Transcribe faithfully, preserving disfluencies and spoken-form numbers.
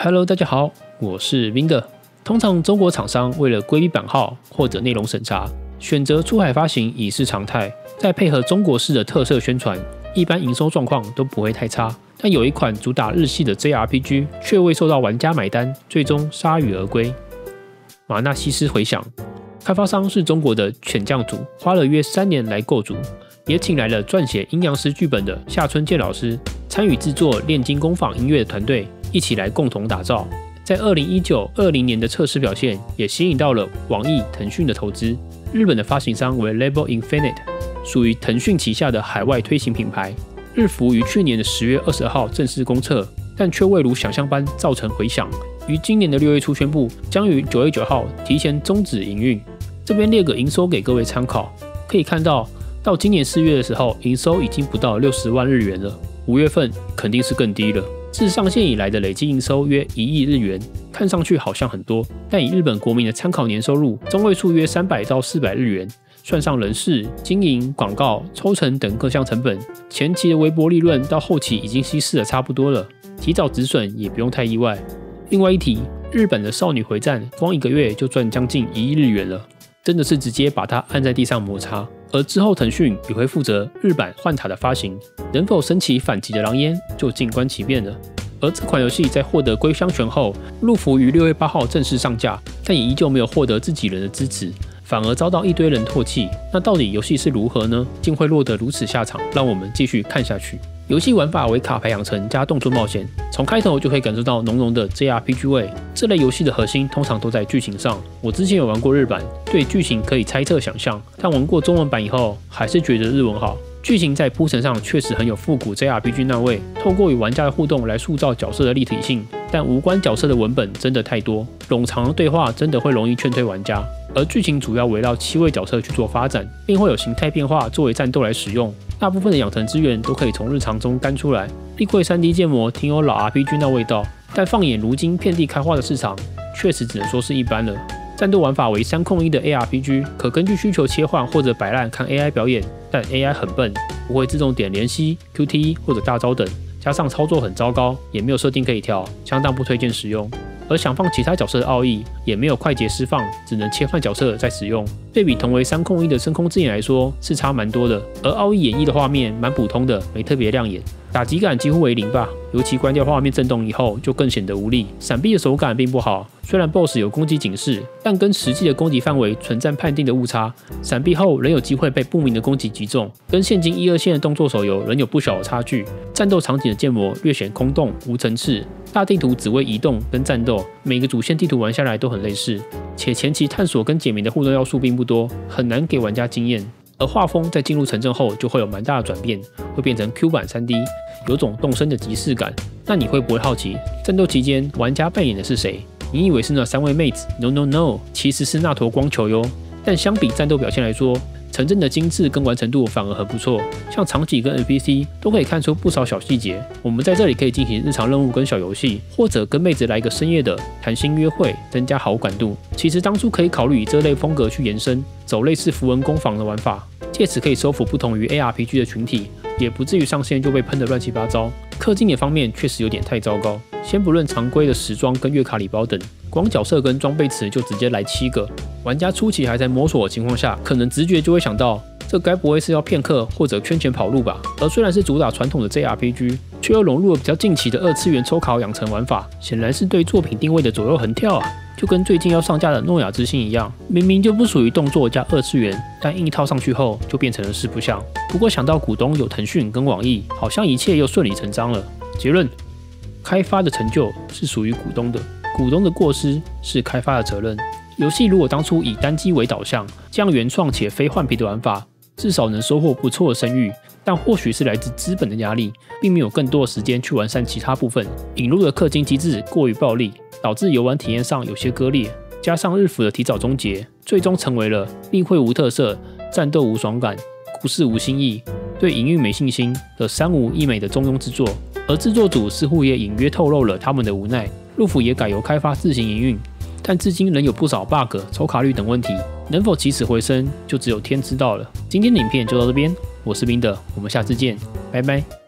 Hello， 大家好，我是 Vinder。通常中国厂商为了规避版号或者内容审查，选择出海发行已是常态。再配合中国式的特色宣传，一般营收状况都不会太差。但有一款主打日系的 J R P G 却未受到玩家买单，最终铩羽而归。马纳西斯回响，开发商是中国的犬匠组，花了约三年来构筑，也请来了撰写阴阳师剧本的夏春健老师，参与制作炼金工坊音乐的团队一起来共同打造。在二零一九、二零年的测试表现，也吸引到了网易、腾讯的投资。日本的发行商为 Label Infinite， 属于腾讯旗下的海外推行品牌。日服于去年的十月二十二号正式公测，但却未如想象般造成回响，于今年的六月初宣布将于九月九号提前终止营运。这边列个营收给各位参考，可以看到，到今年四月的时候，营收已经不到六十万日元了，五月份肯定是更低了。自上线以来的累计营收约一亿日元，看上去好像很多，但以日本国民的参考年收入中位数约三百到四百日元，算上人事、经营、广告、抽成等各项成本，前期的微薄利润到后期已经稀释的差不多了，提早止损也不用太意外。另外一提，日本的少女回战光一个月就赚将近一亿日元了，真的是直接把它按在地上摩擦。而之后腾讯也会负责日版幻塔的发行，能否升起反击的狼烟就静观其变了。而这款游戏在获得归乡权后，陆服于六月八号正式上架，但也依旧没有获得自己人的支持，反而遭到一堆人唾弃。那到底游戏是如何呢？竟会落得如此下场？让我们继续看下去。游戏玩法为卡牌养成加动作冒险，从开头就可以感受到浓浓的 J R P G 味。这类游戏的核心通常都在剧情上。我之前有玩过日版，对剧情可以猜测想象，但玩过中文版以后，还是觉得日文好。剧情在铺陈上确实很有复古 J R P G 那味，透过与玩家的互动来塑造角色的立体性，但无关角色的文本真的太多，冗长的对话真的会容易劝退玩家。而剧情主要围绕七位角色去做发展，并会有形态变化作为战斗来使用。大部分的养成资源都可以从日常中干出来。立柜 三 D 建模挺有老 R P G 那味道，但放眼如今遍地开花的市场，确实只能说是一般了。战斗玩法为三控一的 A R P G， 可根据需求切换或者摆烂看 A I 表演，但 A I 很笨，不会自动点连吸、Q T 或者大招等，加上操作很糟糕，也没有设定可以调，相当不推荐使用。而想放其他角色的奥义，也没有快捷释放，只能切换角色再使用。对比同为三控一的深空之眼来说，是差蛮多的。而奥义演绎的画面蛮普通的，没特别亮眼，打击感几乎为零吧。尤其关掉画面震动以后，就更显得无力。闪避的手感并不好，虽然 B O S S 有攻击警示，但跟实际的攻击范围存在判定的误差。闪避后仍有机会被不明的攻击击中，跟现今一二线的动作手游仍有不小的差距。战斗场景的建模略显空洞、无层次。大地图只为移动跟战斗，每个主线地图玩下来都很类似，且前期探索跟解谜的互动要素并不多，很难给玩家经验。而画风在进入城镇后就会有蛮大的转变，会变成 Q 版 三 D， 有种动身的即视感。那你会不会好奇，战斗期间玩家扮演的是谁？你以为是那三位妹子 ？No No No， 其实是那坨光球哟。但相比战斗表现来说，城镇的精致跟完成度反而很不错，像场景跟 N P C 都可以看出不少小细节。我们在这里可以进行日常任务跟小游戏，或者跟妹子来个深夜的谈心约会，增加好感度。其实当初可以考虑以这类风格去延伸，走类似符文工坊的玩法，借此可以收服不同于 A R P G 的群体，也不至于上线就被喷得乱七八糟。氪金点方面确实有点太糟糕，先不论常规的时装跟月卡礼包等，光角色跟装备池就直接来七个。玩家初期还在摸索的情况下，可能直觉就会想到，这该不会是要骗氪或者圈钱跑路吧？而虽然是主打传统的 J R P G， 却又融入了比较近期的二次元抽卡养成玩法，显然是对作品定位的左右横跳啊！就跟最近要上架的诺亚之心一样，明明就不属于动作加二次元，但硬套上去后就变成了四不像。不过想到股东有腾讯跟网易，好像一切又顺理成章了。结论：开发的成就是属于股东的，股东的过失是开发的责任。游戏如果当初以单机为导向，这样原创且非换皮的玩法，至少能收获不错的声誉。但或许是来自资本的压力，并没有更多的时间去完善其他部分，引入的氪金机制过于暴力，导致游玩体验上有些割裂。加上日服的提早终结，最终成为了例会无特色、战斗无爽感、故事无新意、对营运没信心的三无一美的中庸之作。而制作组似乎也隐约透露了他们的无奈，陆服也改由开发自行营运。但至今仍有不少 bug、抽卡率等问题，能否起死回生，就只有天知道了。今天的影片就到这边，我是冰的，我们下次见，拜拜。